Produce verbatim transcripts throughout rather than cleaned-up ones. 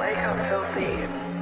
Wake up, filthy.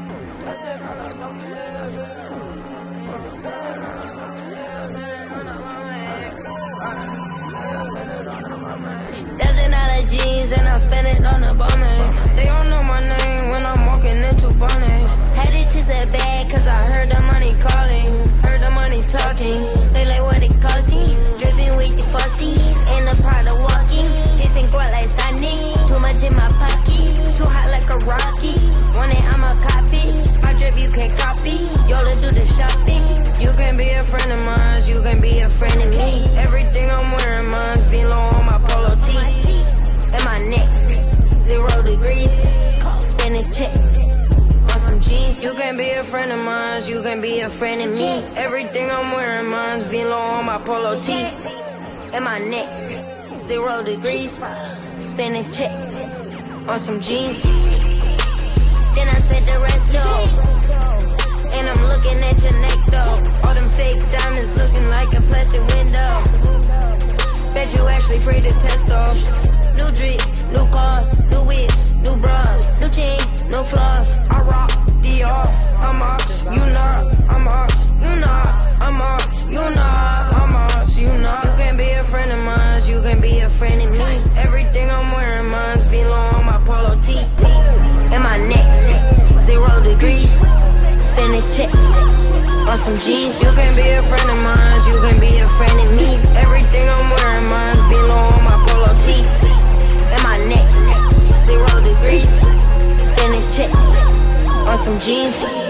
Dozen dollar jeans and I spend it on the Balmain. They don't know my name when I'm walking into Barney. Had to chase a bag cause I heard the money calling. Heard the money talking. They like what it costin. Drippin with the faucet and the Prada walkin. Chasing guap like Chasin. Too much in my pocket. Too hot like a rocket. Want it, I'm a copy. My drip you can't copy. Yola do the shopping. You can be a friend of mine. You can be a friend of me. Everything I'm wearing mine's VLONE on my Polo tee. And my neck, zero degrees. Spinning check on some jeans. You can be a friend of mine. You can be a friend of me. Everything I'm wearing mine's VLONE on my Polo tee. And my neck, zero degrees. Spinning check on some jeans. Then I spent the rest though. And I'm looking at your neck though. All them fake diamonds looking like a plastic window. Bet you actually free to test those. New drip, new cars, new whips, new bras, new chain, no flaws. I rock Dior, I'm ox, you not, I'm ox, you not, I'm ox, you not, I'm ox, you not. You can be a friend of mine, you can be a friend of me. Everything I'm wearing mine's VLONE on my Polo tee. And my neck, zero degrees, spinning check on some jeans. You can be a friend of mine, you can be a friend of me. Everything I'm wearing mine's VLONE on my Polo tee. And my neck, zero degrees, spinning check on some jeans.